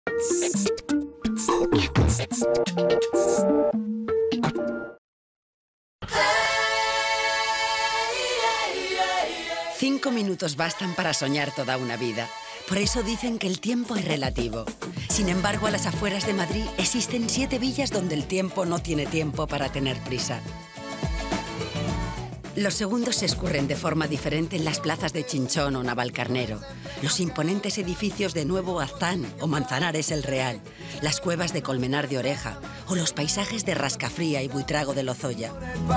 Cinco minutos bastan para soñar toda una vida. Por eso dicen que el tiempo es relativo. Sin embargo, a las afueras de Madrid existen 7 villas donde el tiempo no tiene tiempo para tener prisa. Los segundos se escurren de forma diferente en las plazas de Chinchón o Navalcarnero, los imponentes edificios de Nuevo Aztán o Manzanares el Real, las cuevas de Colmenar de Oreja o los paisajes de Rascafría y Buitrago de Lozoya.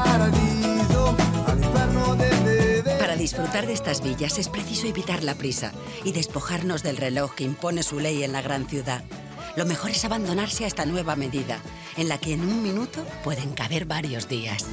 Para disfrutar de estas villas es preciso evitar la prisa y despojarnos del reloj que impone su ley en la gran ciudad. Lo mejor es abandonarse a esta nueva medida, en la que en un minuto pueden caber varios días.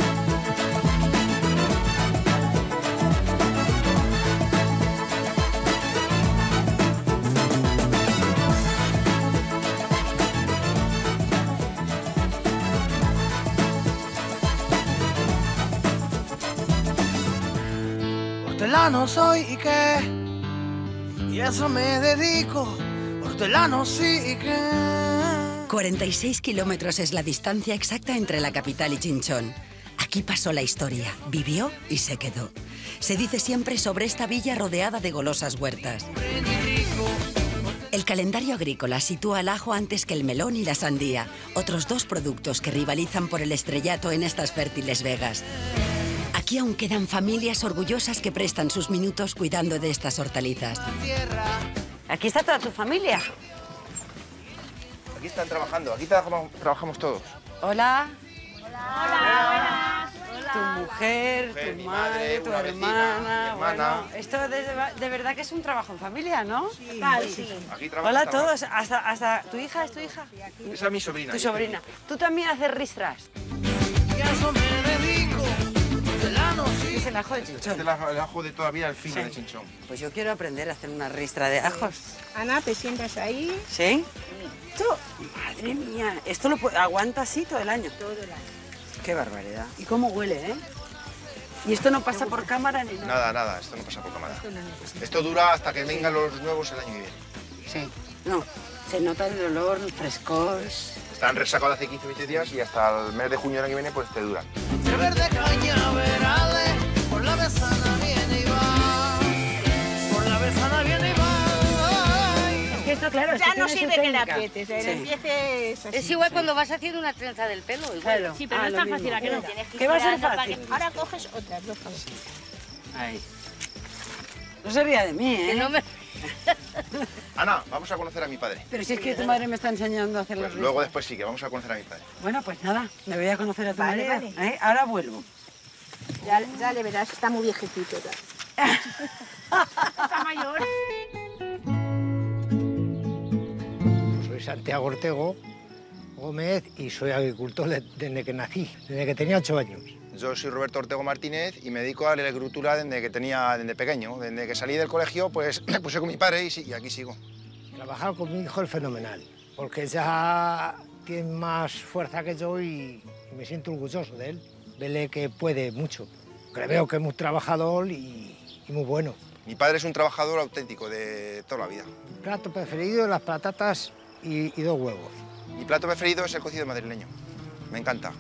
Hortelano soy y qué, y eso me dedico. Hortelano sí y qué. 46 kilómetros es la distancia exacta entre la capital y Chinchón. Aquí pasó la historia, vivió y se quedó. Se dice siempre sobre esta villa rodeada de golosas huertas. El calendario agrícola sitúa el ajo antes que el melón y la sandía, otros 2 productos que rivalizan por el estrellato en estas fértiles vegas. Aquí aún quedan familias orgullosas que prestan sus minutos cuidando de estas hortalizas. ¿Aquí está toda tu familia? Aquí están trabajando, aquí trabajamos todos. Hola. Hola. Tu mujer, tu madre, tu hermana. Bueno, esto de verdad que es un trabajo en familia, ¿no? Sí. Aquí Hola a todos. Hasta tu hija, ¿es tu hija? Esa es mi sobrina. Tu sobrina. ¿Tú también haces ristras? Y a eso me dedico. Hortelano sí. Es el ajo de Chinchón. Este es el ajo de toda vida, el fino de Chinchón. Pues yo quiero aprender a hacer una ristra de ajos. Ana, te sientas ahí. ¿Sí? Esto, madre mía, esto aguanta así todo el año. Todo el año. Qué barbaridad. ¿Y cómo huele, eh? Y esto no pasa por cámara ni nada. Nada, esto no pasa por cámara. Esto no necesita. Esto dura hasta que vengan los nuevos el año que viene. Sí. No, se nota el olor, el frescor. Están resacados hace 15 o 20 días y hasta el mes de junio del año que viene pues te duran. De verde cañaverales, por la besana viene y va. Por la besana viene y va. Es que esto, claro, Ya no tiene su sirve que la técnica. aprietes, Sí. empieces así. Es igual cuando vas haciendo una trenza del pelo. Igual. Claro. Sí, pero no es lo tan mismo. fácil, ¿a que no? Tienes que ¿Qué va a ser esperando para fácil? que- Ahora coges otras 2 cabecitas. Ahí. No se ría de mí, ¿eh? Que no me... Ana, vamos a conocer a mi padre. Pero si es que tu madre me está enseñando a hacer las Pues luego ristras. después sí, que vamos a conocer a mi padre. Bueno, pues nada, me voy a conocer a tu Vale, marido. vale. ¿Eh? Ahora vuelvo. Ya le verás, está muy viejecito ya. Está mayor. Soy Santiago Ortego Gómez y soy agricultor desde que nací, desde que tenía 8 años. Yo soy Roberto Ortego Martínez y me dedico a la agricultura desde pequeño. Desde que salí del colegio, pues me puse con mi padre y aquí sigo. Trabajar con mi hijo es fenomenal, porque ya tiene más fuerza que yo y me siento orgulloso de él. Vele que puede mucho, que le veo que es muy trabajador y muy bueno. Mi padre es un trabajador auténtico de toda la vida. Mi plato preferido, las patatas y 2 huevos. Mi plato preferido es el cocido madrileño. Me encanta.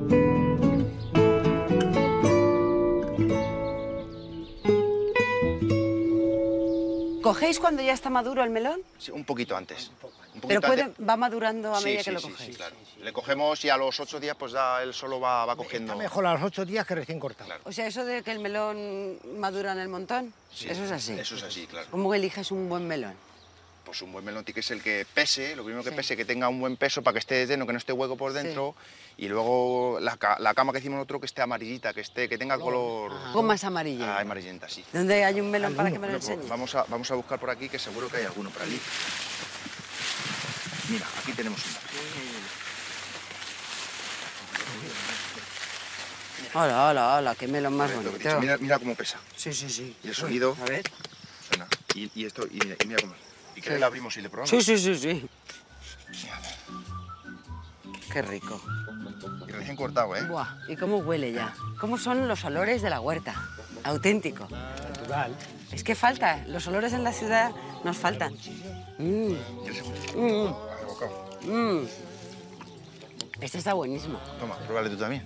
¿Cogéis cuando ya está maduro el melón? Sí, un poquito antes. Un Pero poquito antes. va madurando a Sí, medida sí, que lo sí, cogéis. sí, claro. Le cogemos y a los 8 días pues ya él solo va cogiendo. Está mejor a los 8 días que recién cortado. Claro. O sea, eso de que el melón madura en el montón, Sí, eso es así. Eso es así, claro. ¿Cómo eliges un buen melón? Pues un buen melón tiene que ser el que pese, lo primero que Sí. pese, que tenga un buen peso para que esté lleno, que no esté hueco por dentro. Y luego la cama que hicimos nosotros que esté amarillita, que tenga color... Con más amarilla. Ah, amarillenta, sí. ¿Dónde hay un melón para que me lo Bueno, pues enseñes? vamos a buscar por aquí, que seguro que hay alguno por allí. Mira, aquí tenemos uno. Hola, hola, hola, qué melón más Lo que he bonito. dicho, mira cómo pesa. Sí, sí, sí. Y el sonido A ver. suena. Y esto, y mira cómo... ¿Y qué le abrimos y le probamos? Sí, sí, sí, sí. Mira, Qué rico. y recién cortado, ¿eh? Buah, ¿y cómo huele ya? ¿Cómo son los olores de la huerta? auténtico. Natural. Es que falta, los olores en la ciudad nos faltan. Este está buenísimo. Toma, pruébale tú también.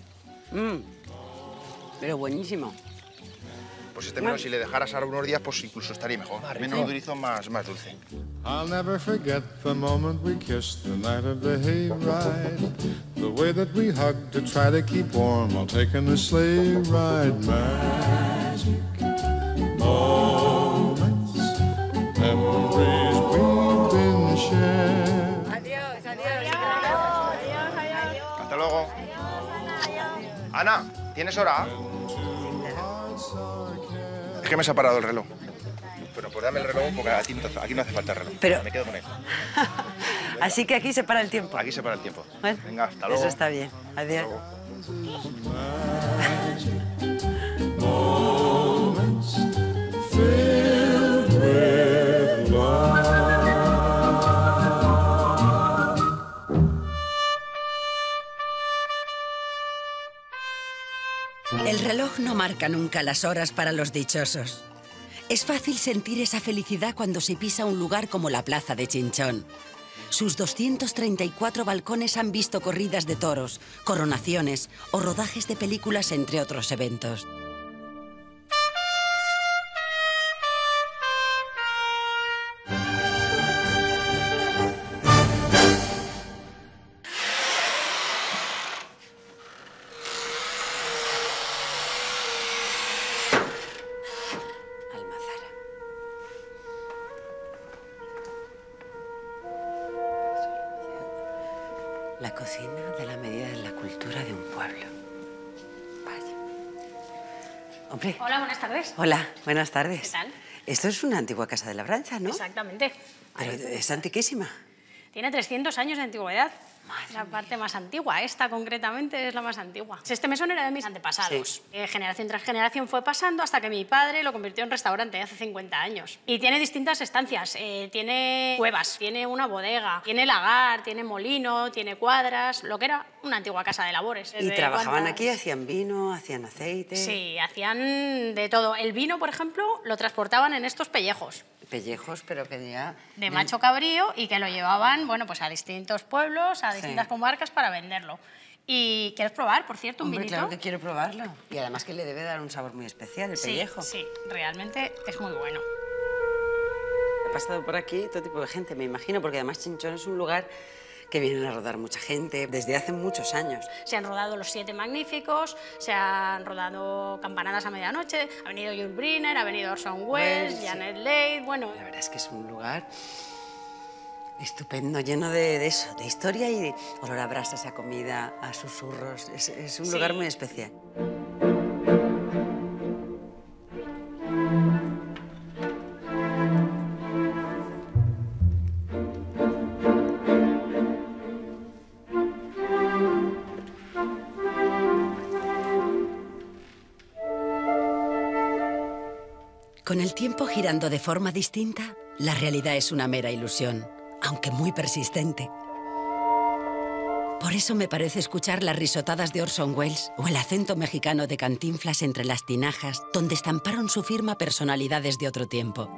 Pero buenísimo. Pues este menos, si le dejaras ahora unos días, pues incluso estaría mejor. Menos durizo, más dulce. I'll never forget the moment we kissed the night of the hayride. The way that we hugged to try to keep warm while taking the sleigh ride. Magic moments, memories we've been shared. Adiós. Hasta luego. Ana, ¿tienes hora? Es que me se ha parado el reloj. Bueno, pues dame el reloj porque aquí no hace falta el reloj. Pero... Me quedo con él. Así que aquí se para el tiempo. Aquí se para el tiempo. Bueno, venga, hasta luego. Eso está bien. Adiós. El reloj no marca nunca las horas para los dichosos. Es fácil sentir esa felicidad cuando se pisa un lugar como la Plaza de Chinchón. Sus 234 balcones han visto corridas de toros, coronaciones o rodajes de películas, entre otros eventos. La cocina de la medida de la cultura de un pueblo. Vaya. Hombre. Hola, buenas tardes. Hola, buenas tardes. ¿Qué tal? Esto es una antigua casa de labranza, ¿no? Exactamente. Pero es antiquísima. Tiene 300 años de antigüedad. La parte más antigua, esta concretamente es la más antigua. Este mesón era de mis antepasados. Sí. Generación tras generación fue pasando hasta que mi padre lo convirtió en restaurante hace 50 años. Y tiene distintas estancias, tiene cuevas, tiene una bodega, tiene lagar, tiene molino, tiene cuadras, lo que era una antigua casa de labores. ¿Y trabajaban aquí? ¿Hacían vino? ¿Hacían aceite? Sí, hacían de todo. El vino, por ejemplo, lo transportaban en estos pellejos. Pellejos, pero que ya... De macho cabrío, y que lo llevaban, bueno, pues a distintos pueblos, a distintas comarcas para venderlo. ¿Y quieres probar, por cierto, un vinito? Claro que quiero probarlo. Y además que le debe dar un sabor muy especial, el pellejo. Sí, realmente es muy bueno. He pasado por aquí todo tipo de gente, me imagino, porque además Chinchón es un lugar que vienen a rodar mucha gente desde hace muchos años. Se han rodado Los Siete Magníficos, se han rodado Campanadas a medianoche, ha venido Yul Brynner, ha venido Orson Welles, Janet Leigh, bueno... La verdad es que es un lugar estupendo, lleno de eso, de historia y de olor a brasas, a comida, a susurros. Es un lugar muy especial. Con el tiempo girando de forma distinta, la realidad es una mera ilusión, aunque muy persistente. Por eso me parece escuchar las risotadas de Orson Welles o el acento mexicano de Cantinflas entre las tinajas, donde estamparon su firma personalidades de otro tiempo.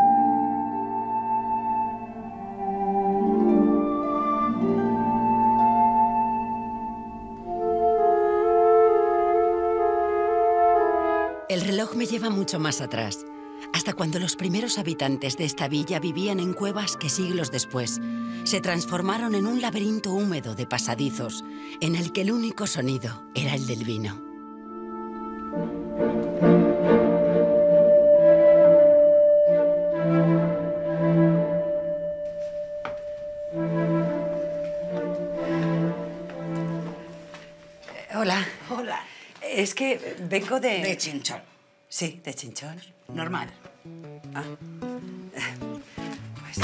El reloj me lleva mucho más atrás, hasta cuando los primeros habitantes de esta villa vivían en cuevas que siglos después se transformaron en un laberinto húmedo de pasadizos en el que el único sonido era el del vino. Hola. Hola. Es que vengo de... De Chinchón. Sí, de Chinchón. Normal. Ah. Pues...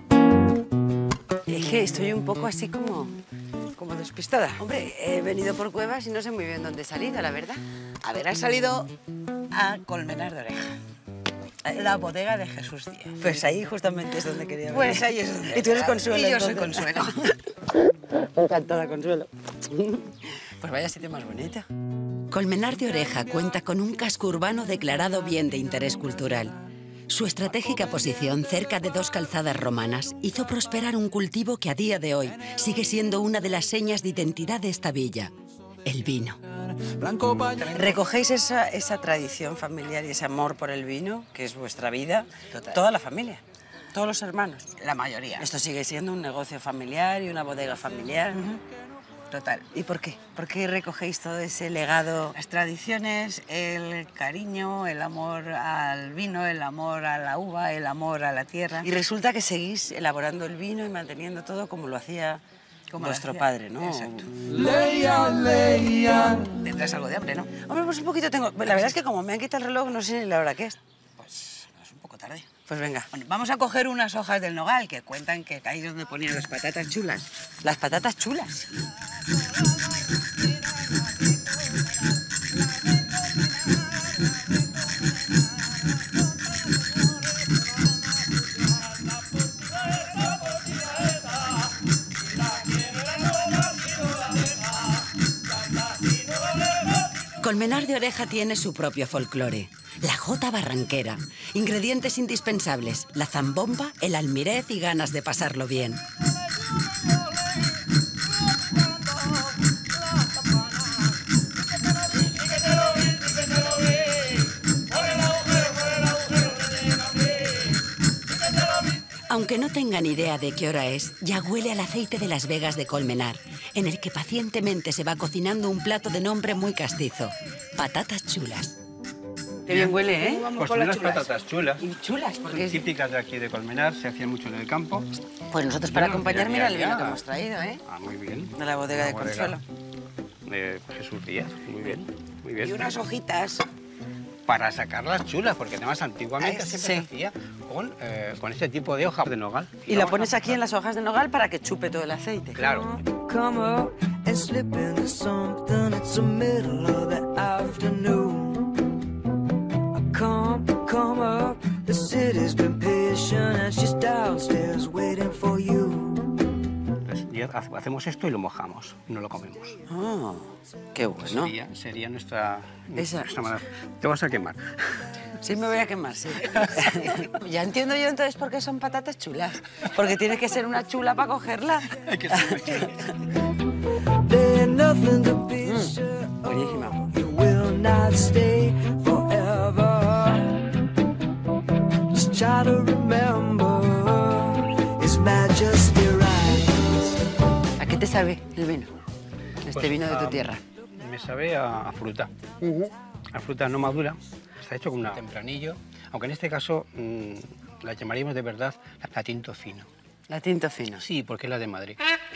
Es que estoy un poco así como despistada. Hombre, he venido por cuevas y no sé muy bien dónde he salido, la verdad. A ver, has salido a Colmenar de Oreja. La bodega de Jesús Díaz. Pues ahí justamente es donde quería venir. Pues ahí es donde... Y tú eres Consuelo, Y yo soy entonces. Consuelo. Encantada, Consuelo. Pues vaya sitio más bonito. Colmenar de Oreja cuenta con un casco urbano declarado bien de interés cultural. Su estratégica posición cerca de 2 calzadas romanas hizo prosperar un cultivo que a día de hoy sigue siendo una de las señas de identidad de esta villa, el vino. ¿Recogéis esa tradición familiar y ese amor por el vino, que es vuestra vida? Total. Toda la familia, todos los hermanos. La mayoría. Esto sigue siendo un negocio familiar y una bodega familiar. Total. ¿Y por qué? ¿Por qué recogéis todo ese legado? Las tradiciones, el cariño, el amor al vino, el amor a la uva, el amor a la tierra. Y resulta que seguís elaborando el vino y manteniendo todo como lo hacía vuestro padre, ¿no? Exacto. Tendrás algo de hambre, ¿no? Hombre, pues un poquito tengo... La verdad es que como me han quitado el reloj, no sé ni la hora que es. Pues es un poco tarde. Pues venga. Bueno, vamos a coger unas hojas del nogal que cuentan que ahí es donde ponían las patatas chulas. Las patatas chulas. Colmenar de Oreja tiene su propio folclore. La jota barranquera, ingredientes indispensables, la zambomba, el almirez y ganas de pasarlo bien. Aunque no tengan idea de qué hora es, ya huele al aceite de las vegas de Colmenar, en el que pacientemente se va cocinando un plato de nombre muy castizo, patatas chulas. Qué bien huele, ¿eh? Pues son unas patatas chulas. Y chulas, porque... Típicas de aquí de Colmenar, se hacían mucho en el campo. Pues nosotros para acompañar, mira el vino que hemos traído, ¿eh? Ah, muy bien. De la bodega de Consuelo. De Jesús Díaz, muy bien, muy bien. Y unas hojitas. Para sacarlas chulas, porque además antiguamente siempre se hacía con este tipo de hoja de nogal. Y la pones aquí en las hojas de nogal para que chupe todo el aceite. Claro. Hacemos esto y lo mojamos, no lo comemos. Ah, qué bueno. Sería nuestra manera. Te vas a quemar. Sí, me voy a quemar, sí. Ya entiendo yo entonces por qué son patatas chulas. Porque tiene que ser una chula para cogerla. Hay que ser una chula. Buenísima. ¿A qué te sabe el vino? Este vino de tu tierra. Me sabe a fruta. A fruta no madura. Está hecho con un tempranillo, aunque en este caso la llamaríamos de verdad la tinto fino. ¿La tinto fino? Sí, porque es la de Madrid.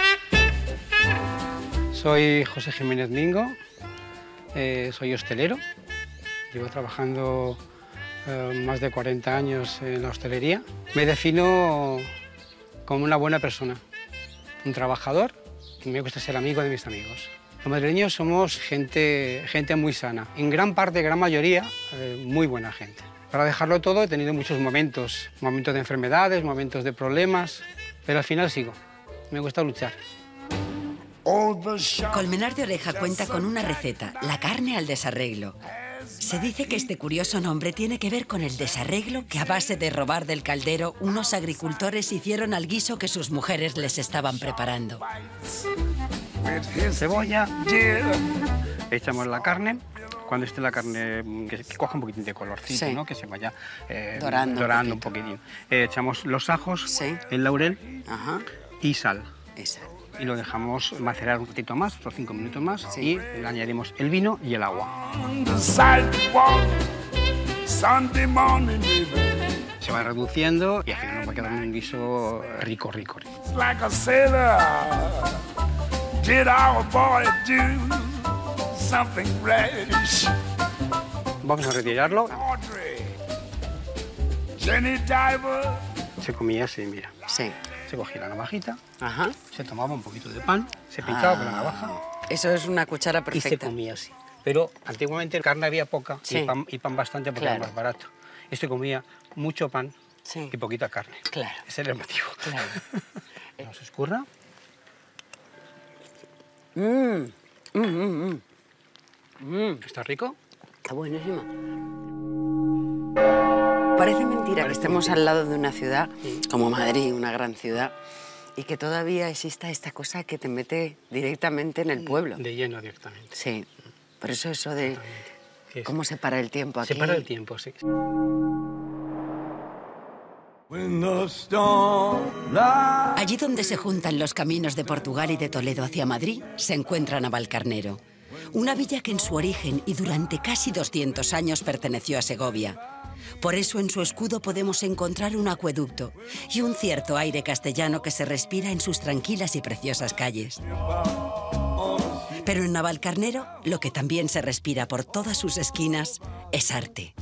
Soy José Jiménez Mingo, soy hostelero. Llevo trabajando más de 40 años en la hostelería. Me defino como una buena persona, un trabajador, y me gusta ser amigo de mis amigos. Los madrileños somos gente muy sana, en gran parte, gran mayoría, muy buena gente. Para dejarlo todo he tenido muchos momentos de enfermedades, momentos de problemas, pero al final sigo. Me gusta luchar. Colmenar de Oreja cuenta con una receta, la carne al desarreglo. Se dice que este curioso nombre tiene que ver con el desarreglo que a base de robar del caldero unos agricultores hicieron al guiso que sus mujeres les estaban preparando. Cebolla, echamos la carne, cuando esté la carne que coja un poquitín de colorcito, ¿no? Que se vaya dorando un poquitín. Echamos los ajos, el laurel y sal. Y lo dejamos macerar un ratito más, otros 5 minutos más, y le añadimos el vino y el agua. Se va reduciendo y al final nos va quedando un guiso rico, rico, rico. Vamos a retirarlo. Se comía así, mira. Sí. Se cogía la navajita, se tomaba un poquito de pan, se pinchaba con la navaja. Eso es una cuchara perfecta. Y se comía así. Pero antiguamente carne había poca y pan bastante porque era más barato. Este comía mucho pan y poquita carne. Claro. Ese era el motivo. Claro. No se escurra. ¿Está rico? Está buenísimo. Parece mentira que estemos al lado de una ciudad como Madrid, una gran ciudad, y que todavía exista esta cosa que te mete directamente en el pueblo. De lleno directamente. Sí, por eso de cómo se para el tiempo aquí. Se para el tiempo, sí. Allí donde se juntan los caminos de Portugal y de Toledo hacia Madrid, se encuentra Navalcarnero, una villa que en su origen y durante casi 200 años perteneció a Segovia. Por eso en su escudo podemos encontrar un acueducto y un cierto aire castellano que se respira en sus tranquilas y preciosas calles. Pero en Navalcarnero, lo que también se respira por todas sus esquinas es arte.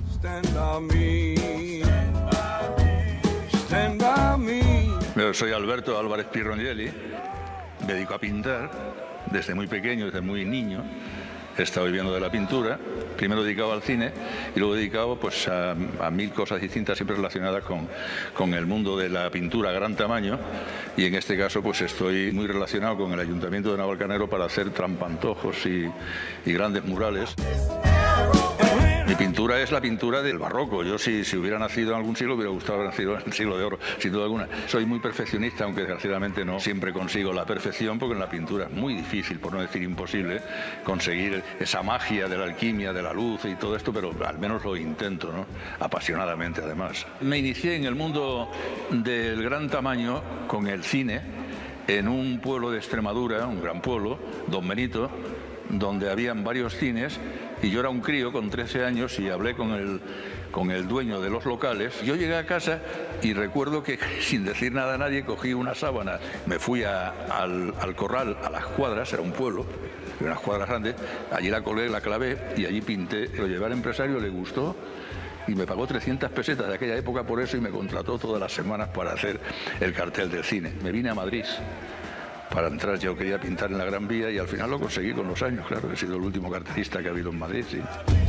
Soy Alberto Álvarez Pirrongelli, me dedico a pintar desde muy pequeño, desde muy niño. He estado viviendo de la pintura, primero dedicado al cine y luego dedicado pues, a mil cosas distintas, siempre relacionadas con el mundo de la pintura a gran tamaño, y en este caso pues estoy muy relacionado con el Ayuntamiento de Navalcarnero para hacer trampantojos y grandes murales. Mi pintura es la pintura del barroco. Yo si hubiera nacido en algún siglo, hubiera gustado haber nacido en el siglo de oro, sin duda alguna. Soy muy perfeccionista, aunque desgraciadamente no siempre consigo la perfección, porque en la pintura es muy difícil, por no decir imposible, conseguir esa magia de la alquimia, de la luz y todo esto, pero al menos lo intento, ¿no? Apasionadamente, además. Me inicié en el mundo del gran tamaño con el cine, en un pueblo de Extremadura, un gran pueblo, Don Benito, donde habían varios cines, y yo era un crío con 13 años y hablé con el dueño de los locales. Yo llegué a casa y recuerdo que sin decir nada a nadie cogí una sábana, me fui al corral, a las cuadras, era un pueblo, unas cuadras grandes, allí la colgué, la clavé y allí pinté, lo llevé al empresario, le gustó y me pagó 300 pesetas de aquella época por eso y me contrató todas las semanas para hacer el cartel del cine. Me vine a Madrid para entrar. Yo quería pintar en la Gran Vía y al final lo conseguí con los años, claro. He sido el último cartelista que ha habido en Madrid, sí.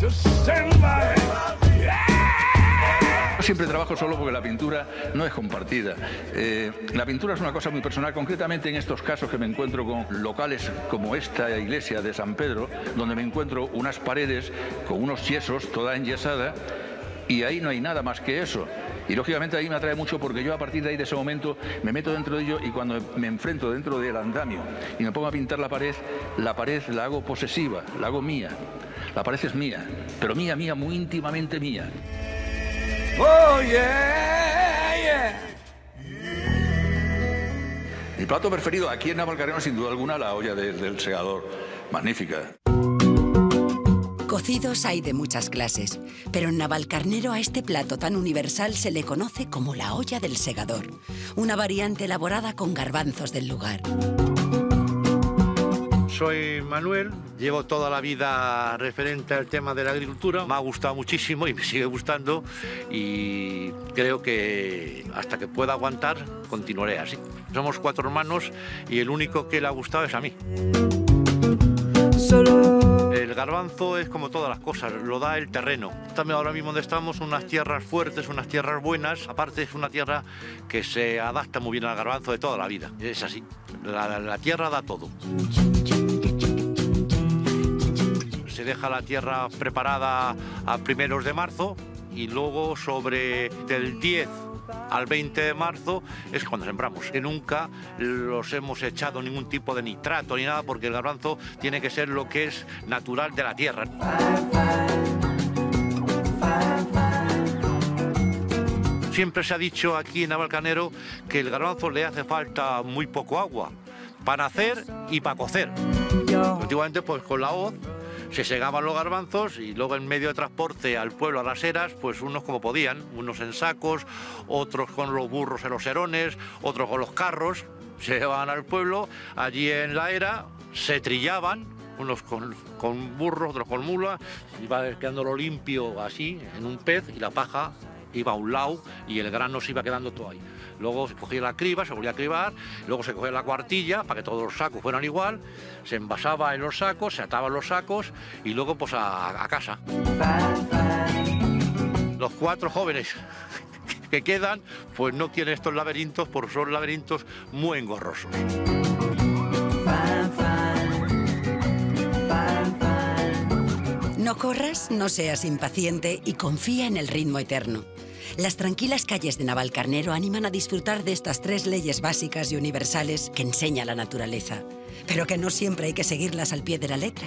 Siempre trabajo solo porque la pintura no es compartida. La pintura es una cosa muy personal, concretamente en estos casos que me encuentro con locales como esta iglesia de San Pedro, donde me encuentro unas paredes con unos yesos, toda enyesada, y ahí no hay nada más que eso. Y lógicamente ahí me atrae mucho porque yo a partir de ahí, de ese momento, me meto dentro de ello y cuando me enfrento dentro del andamio y me pongo a pintar la pared la hago posesiva, la hago mía. La pared es mía, pero mía, muy íntimamente mía. Oh, yeah, yeah. Mi plato preferido aquí en Navalcarnero, sin duda alguna, la olla del segador. Magnífica. Cocidos hay de muchas clases, pero en Navalcarnero a este plato tan universal se le conoce como la olla del segador, una variante elaborada con garbanzos del lugar. Soy Manuel, llevo toda la vida referente al tema de la agricultura, me ha gustado muchísimo y me sigue gustando y creo que hasta que pueda aguantar continuaré así. Somos 4 hermanos y el único que le ha gustado es a mí. El garbanzo es como todas las cosas, lo da el terreno. También ahora mismo donde estamos, unas tierras fuertes, unas tierras buenas. Aparte es una tierra que se adapta muy bien al garbanzo de toda la vida. Es así, la tierra da todo. Se deja la tierra preparada a primeros de marzo y luego del 10 al 20 de marzo es cuando sembramos. Que nunca los hemos echado ningún tipo de nitrato ni nada porque el garbanzo tiene que ser lo que es natural de la tierra. Siempre se ha dicho aquí en Navalcarnero que el garbanzo le hace falta muy poco agua para nacer y para cocer. Antiguamente pues con la hoz se segaban los garbanzos y luego en medio de transporte al pueblo, a las eras, pues unos como podían, unos en sacos, otros con los burros en los erones, otros con los carros, se llevaban al pueblo, allí en la era se trillaban, unos con burros, otros con mulas, iba quedándolo limpio así, en un pez, y la paja iba a un lado y el grano se iba quedando todo ahí. Luego se cogía la criba, se volvía a cribar, luego se cogía la cuartilla para que todos los sacos fueran igual, se envasaba en los sacos, se ataban los sacos y luego pues a casa. Los 4 jóvenes que quedan pues no quieren estos laberintos porque son laberintos muy engorrosos. No corras, no seas impaciente y confía en el ritmo eterno. Las tranquilas calles de Navalcarnero animan a disfrutar de estas 3 leyes básicas y universales que enseña la naturaleza, pero que no siempre hay que seguirlas al pie de la letra.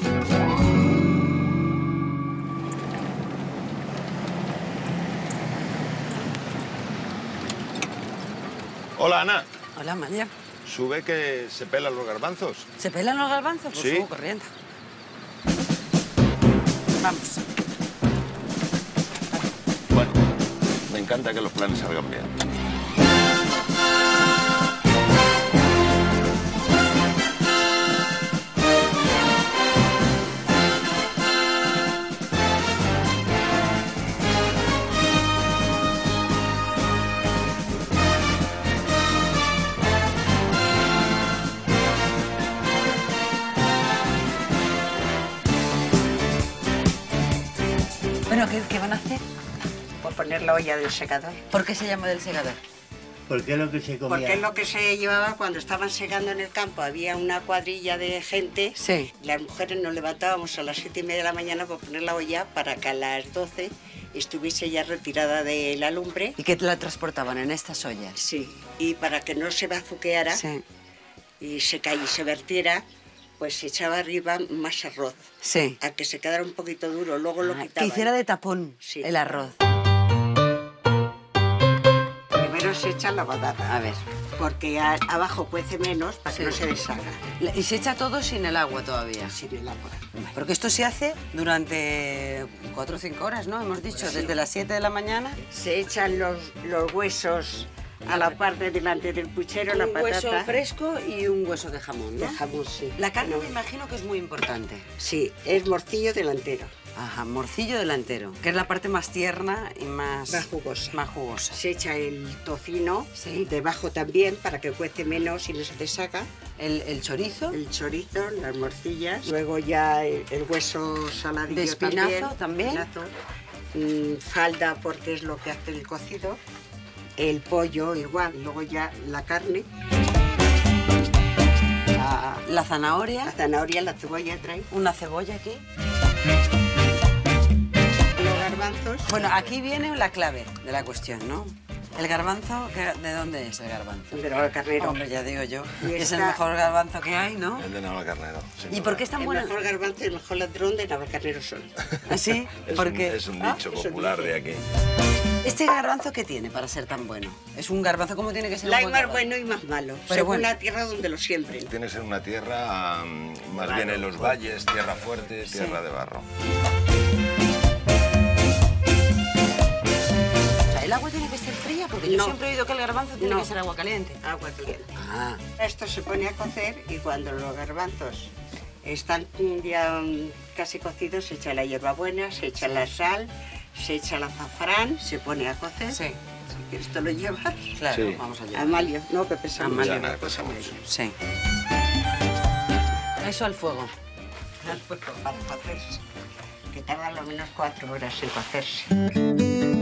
Hola, Ana. Hola, María. Sube que se pelan los garbanzos. ¿Se pelan los garbanzos? Pues sí. subo corriendo. Vamos. Bueno, me encanta que los planes salgan bien. Bueno, ¿qué van a hacer? Por poner la olla del secador. ¿Por qué se llama del segador? Porque es lo que se comía. Porque es lo que se llevaba cuando estaban segando en el campo. Había una cuadrilla de gente. Sí. Las mujeres nos levantábamos a las 7:30 de la mañana por poner la olla para que a las 12 estuviese ya retirada de la lumbre. ¿Y qué la transportaban en estas ollas? Sí. Y para que no se bazuqueara y se vertiera, pues se echaba arriba más arroz. Sí. A que se quedara un poquito duro, luego lo quitaban. Que hiciera de tapón el arroz. Primero se echa la batata. A ver. Porque abajo cuece menos para que no se deshaga. ¿Y se echa todo sin el agua todavía? Sin el agua. Porque esto se hace durante 4 o 5 horas, ¿no? Hemos dicho, Sí. desde las 7 de la mañana. Se echan los huesos a la parte delante del puchero, la patata. Un hueso fresco y un hueso de jamón, ¿no? De jamón, sí. La carne me imagino que es muy importante. Sí, es morcillo delantero. Ajá, morcillo delantero, que es la parte más tierna y más jugosa. Más jugosa. Se echa el tocino debajo también para que cuece menos y no se deshaga. ¿El chorizo? El chorizo, las morcillas. Luego ya el hueso saladillo ¿De espinazo también? Espinazo. Falda porque es lo que hace el cocido. El pollo igual, luego ya la carne. La zanahoria. La zanahoria, la cebolla trae. Una cebolla aquí. Los garbanzos. Bueno, aquí viene la clave de la cuestión, ¿no? El garbanzo, ¿de dónde es el garbanzo? De Navalcarnero. Hombre, ya digo yo. Y Es el está- mejor garbanzo que hay, ¿no? El de Navalcarnero. ¿Y por qué es tan bueno? El mejor garbanzo y el mejor ladrón de Navalcarnero son. ¿Sí? Porque Es un dicho popular de aquí. ¿Este garbanzo qué tiene para ser tan bueno? Es un garbanzo como tiene que ser La un hay buen más garbanzo. bueno y más malo, Pero según bueno. la tierra donde lo siembren. Tiene que ser una tierra más bien en los valles, tierra fuerte, tierra de barro. O sea, el agua tiene que ser fría, porque yo No. siempre he oído que el garbanzo tiene No. que ser agua caliente. Agua caliente. Ah. Esto se pone a cocer y cuando los garbanzos están ya casi cocidos, se echa la hierbabuena, se echa la sal, se echa el azafrán, se pone a cocer. Sí. Si quieres te lo llevas. Claro, Sí. vamos allá. Amalio, no, que pesa mucho. Ya nada, pesa mucho. Sí. Eso al fuego. Al fuego para cocerse, que tarda lo menos 4 horas en cocerse.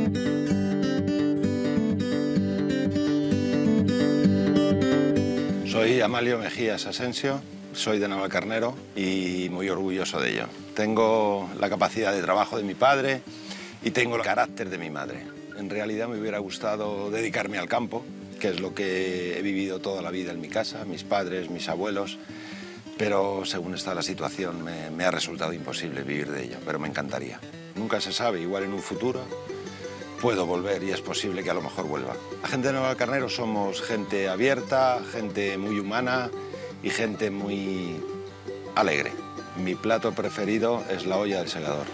Soy Amalio Mejías Asensio, soy de Navalcarnero y muy orgulloso de ello. Tengo la capacidad de trabajo de mi padre y tengo el carácter de mi madre. En realidad me hubiera gustado dedicarme al campo, que es lo que he vivido toda la vida en mi casa, mis padres, mis abuelos, pero según está la situación me ha resultado imposible vivir de ello, pero me encantaría. Nunca se sabe, igual en un futuro puedo volver y es posible que a lo mejor vuelva. La gente de Navalcarnero somos gente abierta, gente muy humana y gente muy alegre. Mi plato preferido es la olla del segador.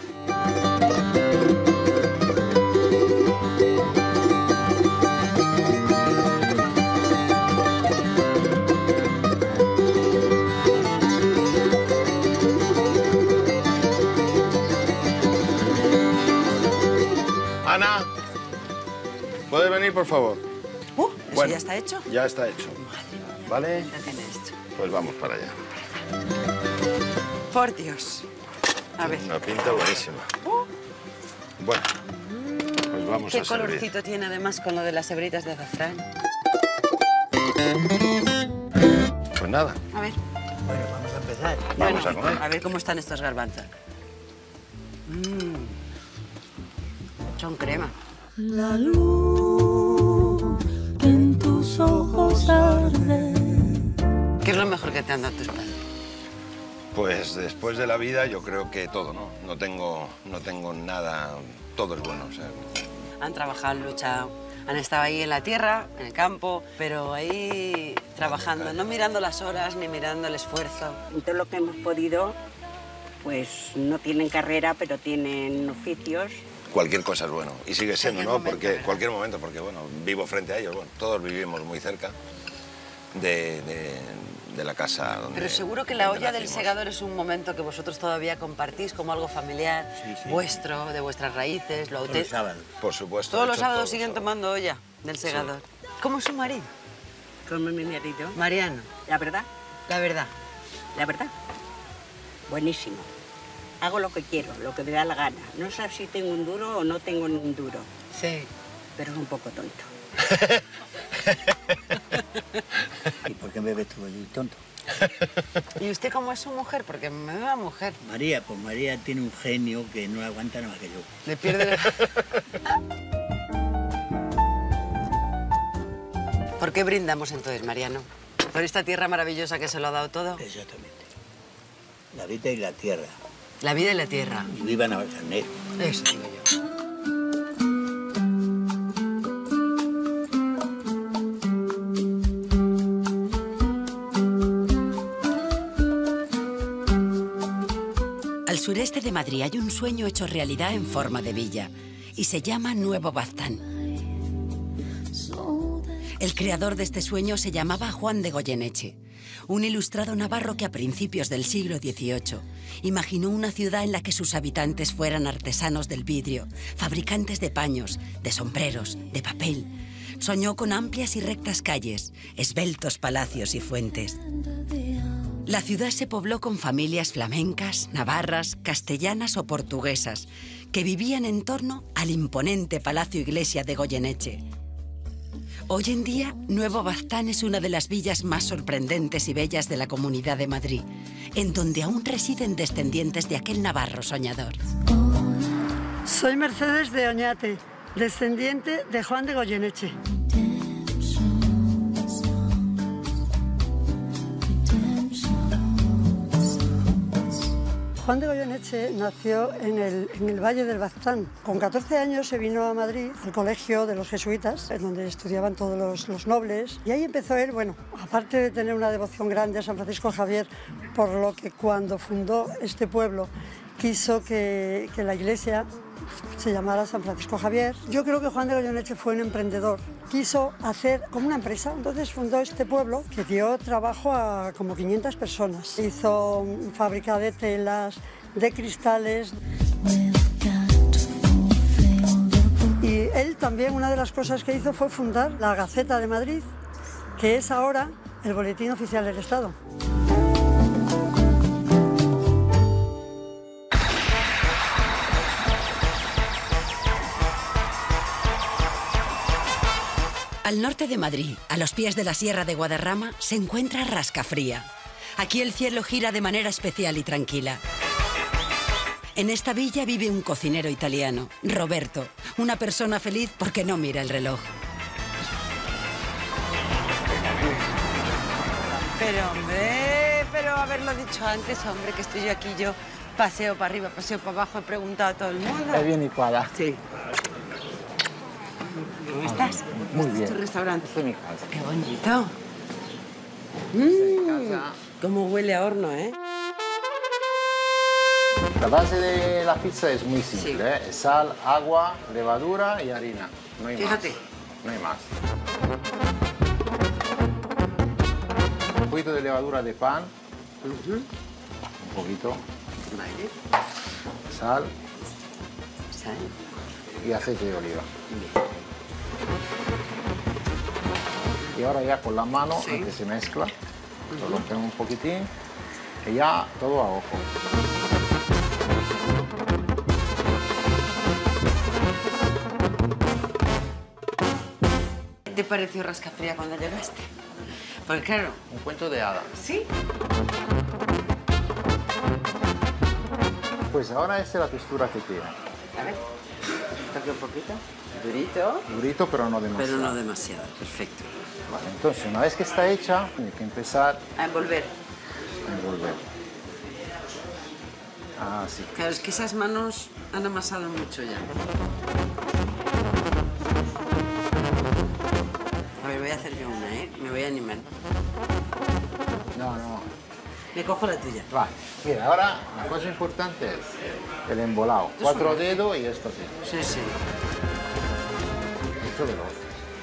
Ana, ¿puedes venir, por favor? ¿Eso ya está hecho? Ya está hecho. ¿Vale? Ya tiene esto. Pues vamos para allá. Por Dios. A ver. Una pinta buenísima. Bueno, pues vamos Qué a servir. colorcito tiene además con lo de las hebritas de azafrán. Pues nada, A ver. Bueno, vamos a empezar. vamos a comer. A ver cómo están estos garbanzos. Son crema. La luz que en tus ojos arde. ¿Qué es lo mejor que te han dado tus padres? Pues después de la vida yo creo que todo, ¿no? No tengo nada, todo es bueno, o sea. Han trabajado, han luchado, han estado ahí en la tierra, en el campo, pero ahí trabajando, no mirando las horas ni mirando el esfuerzo. En todo lo que hemos podido, pues no tienen carrera, pero tienen oficios. Cualquier cosa es bueno, y sigue siendo, ¿no? Porque cualquier momento, porque bueno, vivo frente a ellos, bueno, todos vivimos muy cerca de la casa donde... Pero seguro que la olla del segador es un momento que vosotros todavía compartís como algo familiar, vuestro, de vuestras raíces, lo auténtico. Todos los sábados. Por supuesto. Todos los sábados siguen tomando olla del segador. Sí. ¿Cómo es su marido? ¿Cómo es mi marido? Mariano. ¿La verdad? La verdad. La verdad. Buenísimo. Hago lo que quiero, lo que me da la gana. No sé si tengo un duro o no tengo un duro. Sí. Pero es un poco tonto. ¿Y por qué me ves tú allí tonto? ¿Y usted cómo es su mujer? Porque me veo a mujer. María, pues María tiene un genio que no aguanta nada más que yo. Le pierde... ¿Por qué brindamos entonces, Mariano? ¿Por esta tierra maravillosa que se lo ha dado todo? Exactamente. La vida y la tierra. La vida y la tierra. Y viva Navalcarnero. Eso digo yo. Al sureste de Madrid hay un sueño hecho realidad en forma de villa y se llama Nuevo Baztán. El creador de este sueño se llamaba Juan de Goyeneche, un ilustrado navarro que a principios del siglo XVIII imaginó una ciudad en la que sus habitantes fueran artesanos del vidrio, fabricantes de paños, de sombreros, de papel. Soñó con amplias y rectas calles, esbeltos palacios y fuentes. La ciudad se pobló con familias flamencas, navarras, castellanas o portuguesas que vivían en torno al imponente palacio iglesia de Goyeneche. Hoy en día, Nuevo Baztán es una de las villas más sorprendentes y bellas de la Comunidad de Madrid, en donde aún residen descendientes de aquel navarro soñador. Soy Mercedes de Oñate, descendiente de Juan de Goyeneche. Juan de Goyeneche nació en el Valle del Baztán. Con 14 años se vino a Madrid, al colegio de los jesuitas, en donde estudiaban todos los nobles. Y ahí empezó él, bueno, aparte de tener una devoción grande a San Francisco Javier, por lo que cuando fundó este pueblo quiso que la iglesia se llamara San Francisco Javier. Yo creo que Juan de Goyeneche fue un emprendedor. Quiso hacer como una empresa, entonces fundó este pueblo que dio trabajo a como 500 personas. Hizo fábrica de telas, de cristales. Y él también, una de las cosas que hizo fue fundar la Gaceta de Madrid, que es ahora el Boletín Oficial del Estado. Al norte de Madrid, a los pies de la Sierra de Guadarrama, se encuentra Rascafría. Aquí el cielo gira de manera especial y tranquila. En esta villa vive un cocinero italiano, Roberto, una persona feliz porque no mira el reloj. Pero, hombre, pero haberlo dicho antes, hombre, que estoy yo aquí, yo paseo para arriba, paseo para abajo, he preguntado a todo el mundo. ¿Es bien Iguala? Sí. ¿Cómo estás? Muy ¿Este bien. es tu restaurante? Este es mi casa. ¡Qué bonito! Cómo huele a horno, ¿eh? La base de la pizza es muy simple, ¿eh? Sal, agua, levadura y harina. No hay Fíjate. más. No hay más. Un poquito de levadura de pan. Un poquito. Vale. Sal Sal. y aceite de oliva. Y ahora ya con la mano, que se mezcla, lo rompemos un poquitín, y ya todo a ojo. ¿Qué te pareció Rascafría cuando llegaste? Porque claro... Un cuento de hadas. ¿Sí? Pues ahora esa es la textura que tiene. A ver, toque un poquito. Durito. Durito, pero no demasiado. Pero no demasiado, perfecto. Vale, entonces una vez que está hecha, hay que empezar a envolver. A envolver. Ah, sí. Claro, es que esas manos han amasado mucho ya. A ver, voy a hacer yo una, ¿eh? Me voy a animar. No, no. Me cojo la tuya. Vale. Mira, ahora la cosa importante es el embolado. 4 dedos y esto así. Sí, sí. Esto veloz.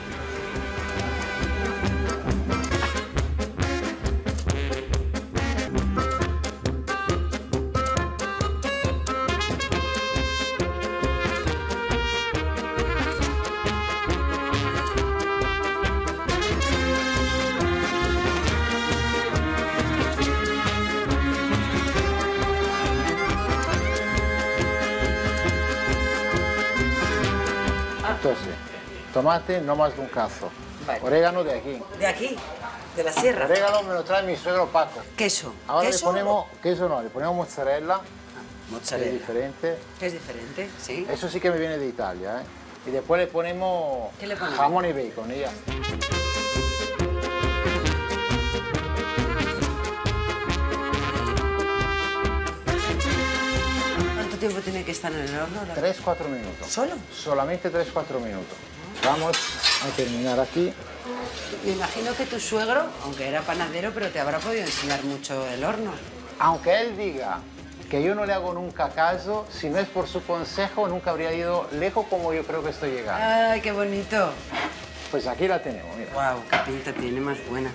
Entonces, tomate no más de un cazo. Vale. Orégano de aquí. ¿De aquí? ¿De la sierra? Orégano me lo trae mi suegro Paco. Queso. Ahora ¿Queso? le ponemos, queso no, le ponemos mozzarella. Mozzarella. Que es diferente. Es diferente, sí. Eso sí que me viene de Italia, ¿eh? Y después le ponemos, ¿Qué le ponemos? Jamón y bacon y ya. ¿Cuánto tiempo tiene que estar en el horno? 3-4 minutos. ¿Solo? Solamente 3-4 minutos. Vamos a terminar aquí. Me imagino que tu suegro, aunque era panadero, pero te habrá podido enseñar mucho el horno. Aunque él diga que yo no le hago nunca caso, si no es por su consejo, nunca habría ido lejos como yo creo que estoy llegando. ¡Ay, qué bonito! Pues aquí la tenemos, mira. ¡Guau! ¡Qué pinta tiene más buena!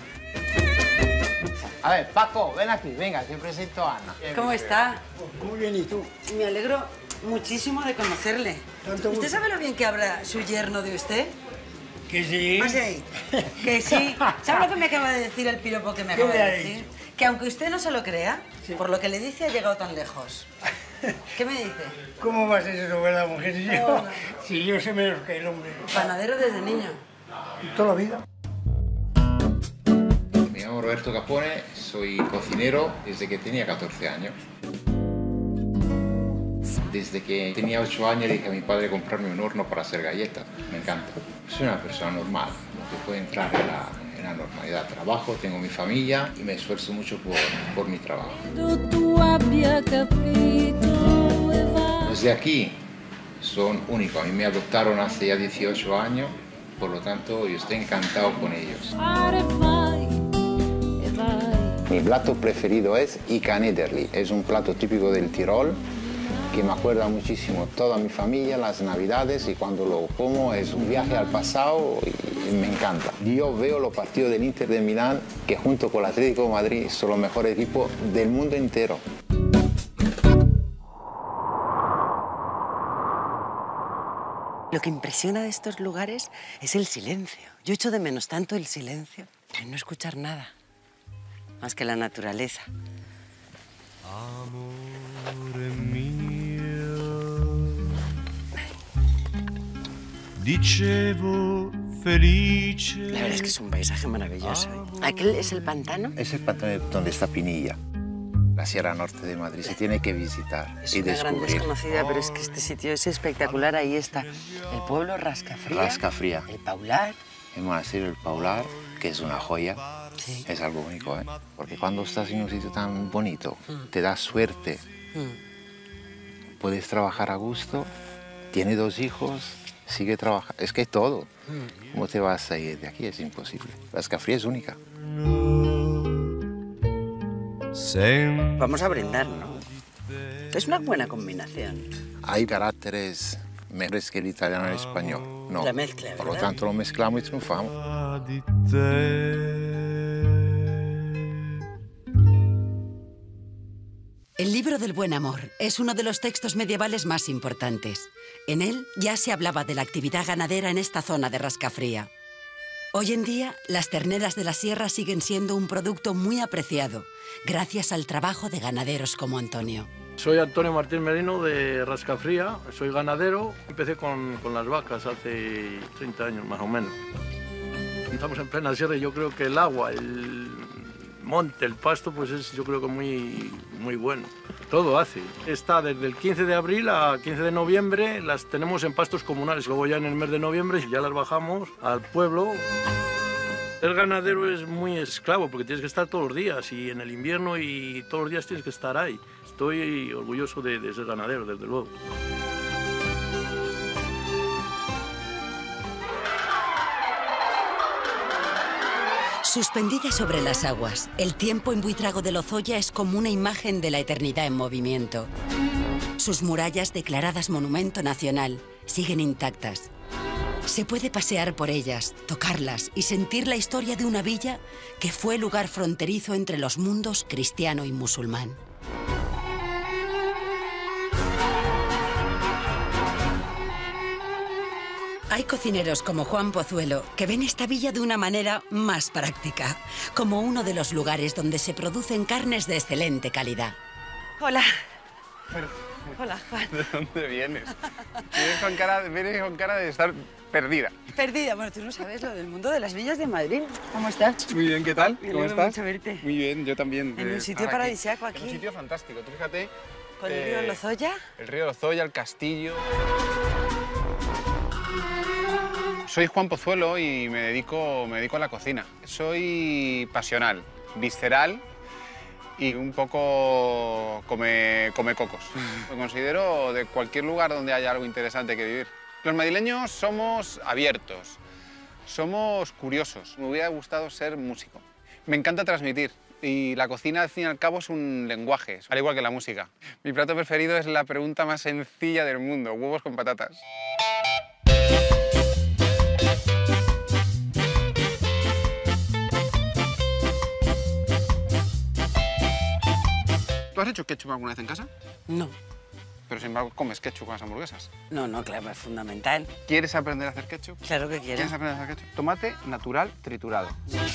A ver, Paco, ven aquí, venga, te presento a Ana. ¿Cómo está? Muy bien, ¿y tú? Me alegro muchísimo de conocerle. ¿Usted sabe lo bien que habla su yerno de usted? Que sí. Pase ahí. Que sí. ¿Sabe lo que me acaba de decir el piropo que me acaba de decir? Que aunque usted no se lo crea, por lo que le dice ha llegado tan lejos. ¿Qué me dice? ¿Cómo va a ser eso, verdad, mujer? Si yo sé menos que el hombre. Panadero desde niño. Toda la vida. Me llamo Roberto Capone, soy cocinero desde que tenía 14 años. Desde que tenía 8 años dije a mi padre comprarme un horno para hacer galletas. Me encanta. Soy una persona normal, no te puede entrar en la normalidad. Trabajo, tengo mi familia y me esfuerzo mucho por mi trabajo. Los de aquí son únicos. A mí me adoptaron hace ya 18 años, por lo tanto yo estoy encantado con ellos. Mi plato preferido es Ikanederli. Es un plato típico del Tirol que me acuerda muchísimo toda mi familia, las navidades, y cuando lo como es un viaje al pasado y me encanta. Yo veo los partidos del Inter de Milán, que junto con el Atlético de Madrid son los mejores equipos del mundo entero. Lo que impresiona de estos lugares es el silencio. Yo echo de menos tanto el silencio, el no escuchar nada, más que la naturaleza. Amore mio, dicevo felice. La verdad es que es un paisaje maravilloso, ¿eh? ¿Aquel es el pantano? Es el pantano donde está Pinilla. La Sierra Norte de Madrid se tiene que visitar Es y una gran descubrir. desconocida, pero es que este sitio es espectacular. Ahí está el pueblo Rascafría. Rascafría. El Paular. Vamos a decir el Paular, que es una joya. Sí. Es algo único, ¿eh? Porque cuando estás en un sitio tan bonito, te da suerte, puedes trabajar a gusto, tiene 2 hijos, sigue trabajando. Es que todo. ¿Cómo te vas a ir de aquí? Es imposible. Rascafría es única. Vamos a brindar, ¿no? Es una buena combinación. Hay caracteres mejores que el italiano y el español. No. La mezcla, Por lo ¿verdad? tanto, lo mezclamos y triunfamos. El libro del buen amor es uno de los textos medievales más importantes. En él ya se hablaba de la actividad ganadera en esta zona de Rascafría. Hoy en día, las terneras de la sierra siguen siendo un producto muy apreciado, gracias al trabajo de ganaderos como Antonio. Soy Antonio Martín Merino de Rascafría, soy ganadero. Empecé con las vacas hace 30 años más o menos. Estamos en plena sierra y yo creo que el agua, el monte, el pasto, pues es yo creo que muy bueno. todo hace. Está desde el 15 de abril a 15 de noviembre, las tenemos en pastos comunales. Luego ya en el mes de noviembre ya las bajamos al pueblo. El ganadero es muy esclavo porque tienes que estar todos los días y en el invierno y todos los días tienes que estar ahí. Estoy orgulloso de ser ganadero, desde luego. Suspendida sobre las aguas, el tiempo en Buitrago de Lozoya es como una imagen de la eternidad en movimiento. Sus murallas, declaradas Monumento Nacional, siguen intactas. Se puede pasear por ellas, tocarlas y sentir la historia de una villa que fue lugar fronterizo entre los mundos cristiano y musulmán. Hay cocineros como Juan Pozuelo que ven esta villa de una manera más práctica, como uno de los lugares donde se producen carnes de excelente calidad. Hola. Hola, Juan. ¿De dónde vienes? Vienes con cara de estar perdida. Perdida. Bueno, tú no sabes lo del mundo de las villas de Madrid. ¿Cómo estás? Muy bien, ¿qué tal? ¿Cómo estás? Mucho verte. Muy bien, yo también. En un sitio paradisíaco aquí. En un sitio fantástico. Tú fíjate... ¿Con el río Lozoya? El río Lozoya, el castillo... Soy Juan Pozuelo y me dedico a la cocina. Soy pasional, visceral y un poco come cocos. Me considero de cualquier lugar donde haya algo interesante que vivir. Los madrileños somos abiertos, somos curiosos. Me hubiera gustado ser músico. Me encanta transmitir y la cocina, al fin y al cabo, es un lenguaje, al igual que la música. Mi plato preferido es la pregunta más sencilla del mundo, huevos con patatas. ¿Tú has hecho ketchup alguna vez en casa? No. Pero sin embargo comes ketchup con las hamburguesas. No, claro, es fundamental. ¿Quieres aprender a hacer ketchup? Claro que quiero. ¿Quieres aprender a hacer ketchup? Tomate natural triturado.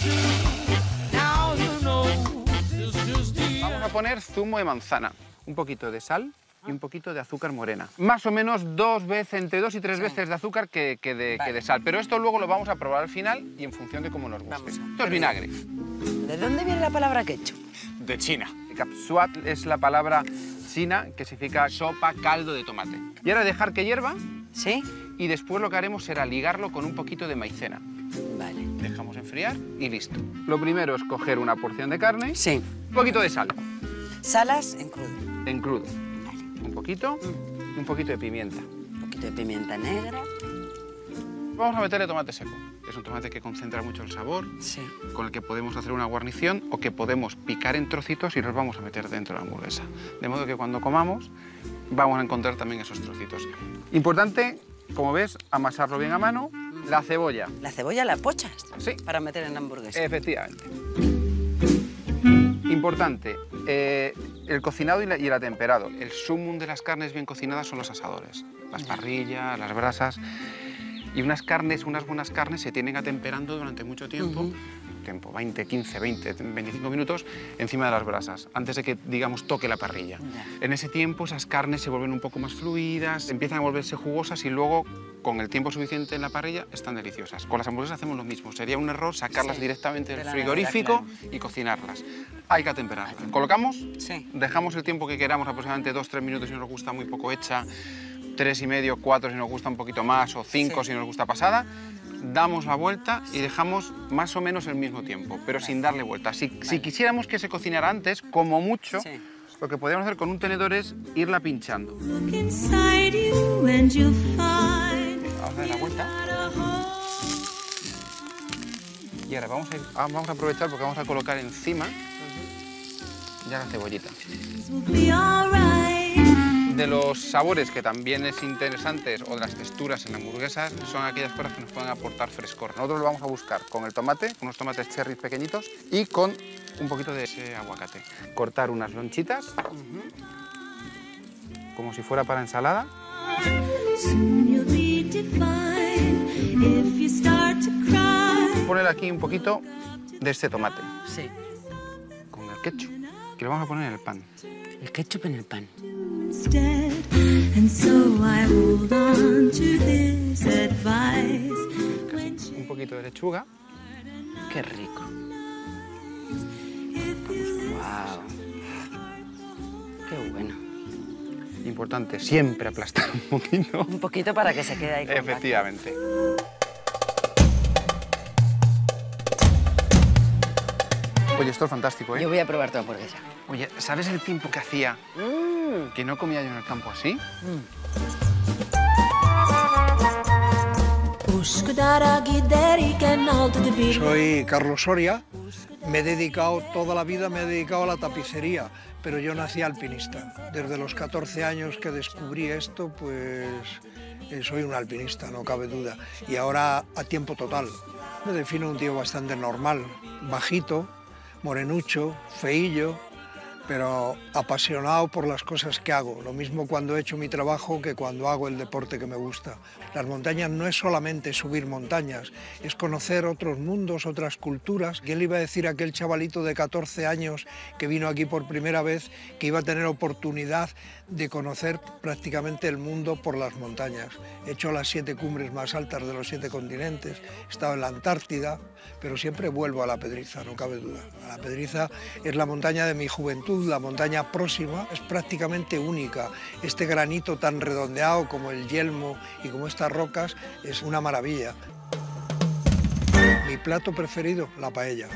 Vamos a poner zumo de manzana, un poquito de sal y un poquito de azúcar morena. Más o menos entre 2 y 3 veces de azúcar que de sal. Pero esto luego lo vamos a probar al final y en función de cómo nos guste. Esto es vinagre. ¿De dónde viene la palabra ketchup? De China. Capsuat es la palabra china que significa sopa, caldo de tomate. Y ahora dejar que hierva. ¿Sí? Y después lo que haremos será ligarlo con un poquito de maicena. Vale. Dejamos enfriar y listo. Lo primero es coger una porción de carne. Sí. Un poquito de sal. ¿Salas en crudo? En crudo. Vale. Un poquito de pimienta. Un poquito de pimienta negra. Vamos a meterle tomate seco. Es un tomate que concentra mucho el sabor, sí, con el que podemos hacer una guarnición o que podemos picar en trocitos y los vamos a meter dentro de la hamburguesa. De modo que cuando comamos vamos a encontrar también esos trocitos. Importante, como ves, amasarlo bien a mano. La cebolla. ¿La cebolla la pochas? Sí. Para meter en la hamburguesa. Efectivamente. Importante, el cocinado y el atemperado. El sumum de las carnes bien cocinadas son los asadores. Las parrillas, las brasas. Y unas buenas carnes se tienen atemperando durante mucho tiempo, 15, 20, 25 minutos, encima de las brasas, antes de que, digamos, toque la parrilla. En ese tiempo esas carnes se vuelven un poco más fluidas, empiezan a volverse jugosas y luego, con el tiempo suficiente en la parrilla, están deliciosas. Con las hamburguesas hacemos lo mismo. Sería un error sacarlas directamente del frigorífico y cocinarlas. Hay que atemperarlas. Colocamos, dejamos el tiempo que queramos, aproximadamente 2-3 minutos si nos gusta muy poco hecha, 3,5, 4 si nos gusta un poquito más o 5 si nos gusta pasada. Damos la vuelta y dejamos más o menos el mismo tiempo, pero sin darle vuelta. Si quisiéramos que se cocinara antes, como mucho, lo que podríamos hacer con un tenedor es irla pinchando. Vamos a dar la vuelta. Y ahora vamos a aprovechar porque vamos a colocar encima ya la cebollita. De los sabores que también es interesantes o de las texturas en hamburguesas son aquellas cosas que nos pueden aportar frescor. Nosotros lo vamos a buscar con el tomate, unos tomates cherry pequeñitos y con un poquito de ese aguacate. Cortar unas lonchitas, como si fuera para ensalada. Poner aquí un poquito de este tomate. Sí. Con el ketchup, que lo vamos a poner en el pan. El ketchup en el pan. Un poquito de lechuga. Qué rico. Wow. Qué bueno. importante, siempre aplastar un poquito. Un poquito para que se quede ahí compacto. Efectivamente. Oye, esto es fantástico, ¿eh? Yo voy a probar tu hamburguesa. Oye, ¿sabes el tiempo que hacía que no comía yo en el campo así? Soy Carlos Soria, me he dedicado toda la vida a la tapicería, pero yo nací alpinista. Desde los 14 años que descubrí esto, pues soy un alpinista, no cabe duda. Y ahora a tiempo total. Me defino un tío bastante normal, bajito, morenucho, feillo, pero apasionado por las cosas que hago. Lo mismo cuando he hecho mi trabajo que cuando hago el deporte que me gusta. Las montañas no es solamente subir montañas, es conocer otros mundos, otras culturas. ¿Qué le iba a decir a aquel chavalito de 14 años que vino aquí por primera vez que iba a tener oportunidad de conocer prácticamente el mundo por las montañas? He hecho las 7 cumbres más altas de los 7 continentes, he estado en la Antártida, pero siempre vuelvo a La Pedriza, no cabe duda. La Pedriza es la montaña de mi juventud, la montaña próxima, es prácticamente única. Este granito tan redondeado como el yelmo y como estas rocas es una maravilla. Mi plato preferido, la paella.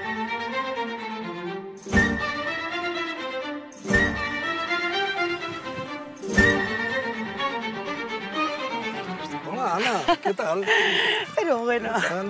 Hola, Ana, ¿qué tal? Pero bueno. ¿Qué tal?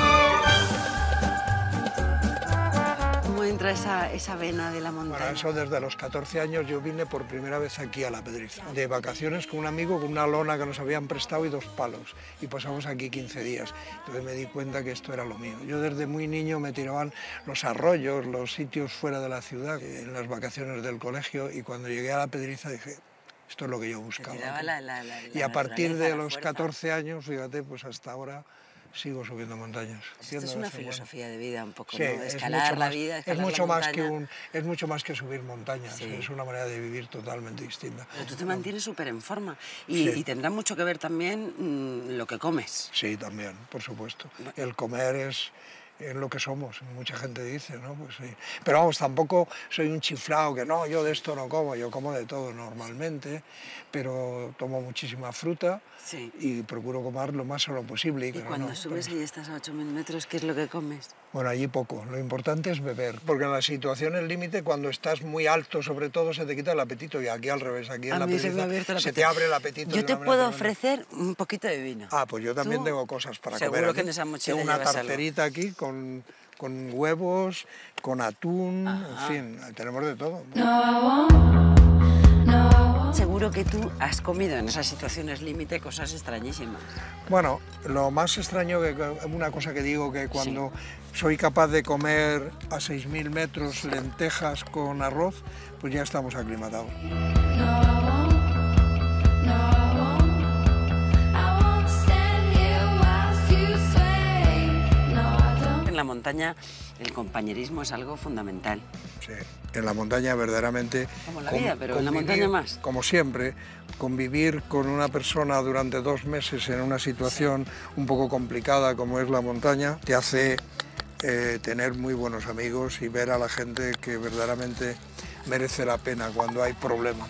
¿Cómo entra esa vena de la montaña? Bueno, eso desde los 14 años yo vine por primera vez aquí a La Pedriza, de vacaciones con un amigo con una lona que nos habían prestado y 2 palos, y pasamos aquí 15 días. Entonces me di cuenta que esto era lo mío. Yo desde muy niño me tiraban los arroyos, los sitios fuera de la ciudad, en las vacaciones del colegio, y cuando llegué a La Pedriza dije, esto es lo que yo buscaba. Y a partir de los 14 años, fíjate, pues hasta ahora sigo subiendo montañas. Esto es una filosofía de vida un poco, sí, ¿no? Escalar la vida, escalar es mucho la más montaña. es mucho más que subir montañas, Sí. es una manera de vivir totalmente distinta. Pero tú te mantienes súper en forma y tendrá mucho que ver también lo que comes. Sí, también, por supuesto. El comer es lo que somos, mucha gente dice, ¿no? Pues sí. Pero vamos, tampoco soy un chiflado que no, yo de esto no como, yo como de todo normalmente, pero tomo muchísima fruta y procuro comer lo más solo posible. Y cuando subes y estás a 8.000 metros, ¿qué es lo que comes? Bueno, allí poco, lo importante es beber, porque en las situaciones límite, cuando estás muy alto sobre todo, se te quita el apetito, y aquí al revés, aquí en La Pedriza se te abre el apetito. Yo te puedo ofrecer un poquito de vino. Ah, pues yo también tengo cosas para comer. Seguro aquí. que en esa mochila tengo una llevas tarterita aquí con huevos, con atún, en fin, tenemos de todo. Seguro que tú has comido en esas situaciones límite cosas extrañísimas. Bueno, lo más extraño, una cosa que digo, que cuando soy capaz de comer a 6.000 metros lentejas con arroz, pues ya estamos aclimatados. En la montaña el compañerismo es algo fundamental. Sí, en la montaña verdaderamente... Como la vida, pero en la montaña más. Como siempre, convivir con una persona durante 2 meses en una situación un poco complicada como es la montaña, te hace tener muy buenos amigos y ver a la gente que verdaderamente merece la pena cuando hay problemas.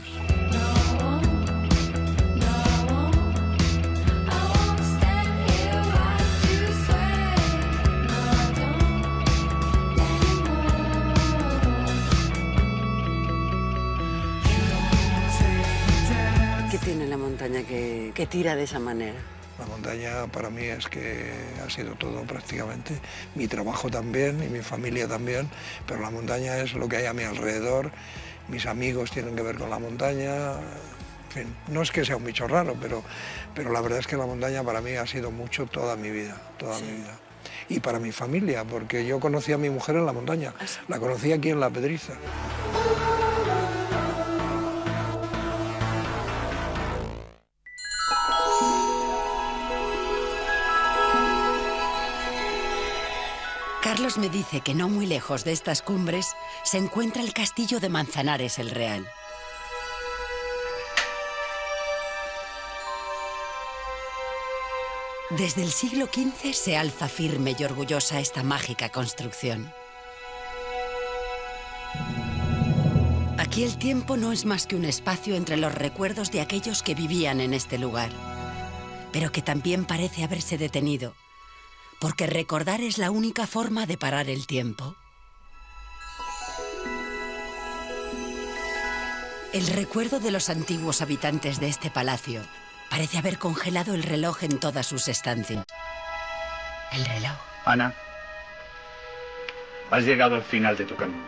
¿Qué tiene la montaña que tira de esa manera? La montaña para mí es que ha sido todo prácticamente, mi trabajo también y mi familia también, pero la montaña es lo que hay a mi alrededor, mis amigos tienen que ver con la montaña, en fin, no es que sea un bicho raro, pero la verdad es que la montaña para mí ha sido mucho toda mi vida, mi vida. Y para mi familia, porque yo conocí a mi mujer en la montaña, la conocí aquí en La Pedriza. Carlos me dice que no muy lejos de estas cumbres se encuentra el castillo de Manzanares el Real. Desde el siglo XV se alza firme y orgullosa esta mágica construcción. Aquí el tiempo no es más que un espacio entre los recuerdos de aquellos que vivían en este lugar, pero que también parece haberse detenido, porque recordar es la única forma de parar el tiempo. El recuerdo de los antiguos habitantes de este palacio parece haber congelado el reloj en todas sus estancias. El reloj. Ana, has llegado al final de tu camino.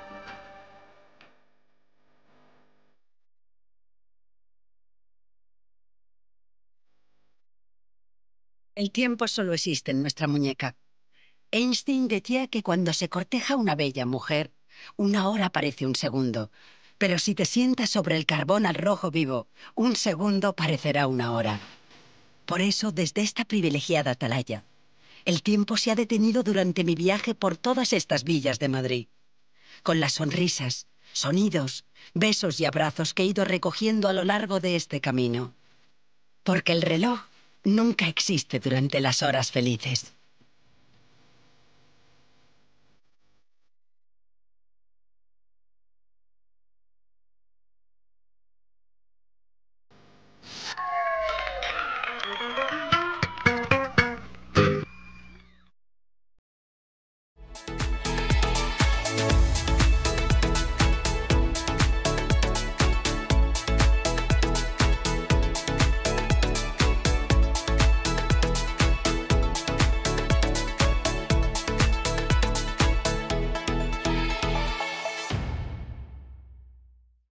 El tiempo solo existe en nuestra muñeca. Einstein decía que cuando se corteja una bella mujer, una hora parece un segundo. Pero si te sientas sobre el carbón al rojo vivo, un segundo parecerá una hora. Por eso, desde esta privilegiada atalaya, el tiempo se ha detenido durante mi viaje por todas estas villas de Madrid. Con las sonrisas, sonidos, besos y abrazos que he ido recogiendo a lo largo de este camino. Porque el reloj nunca existe durante las horas felices.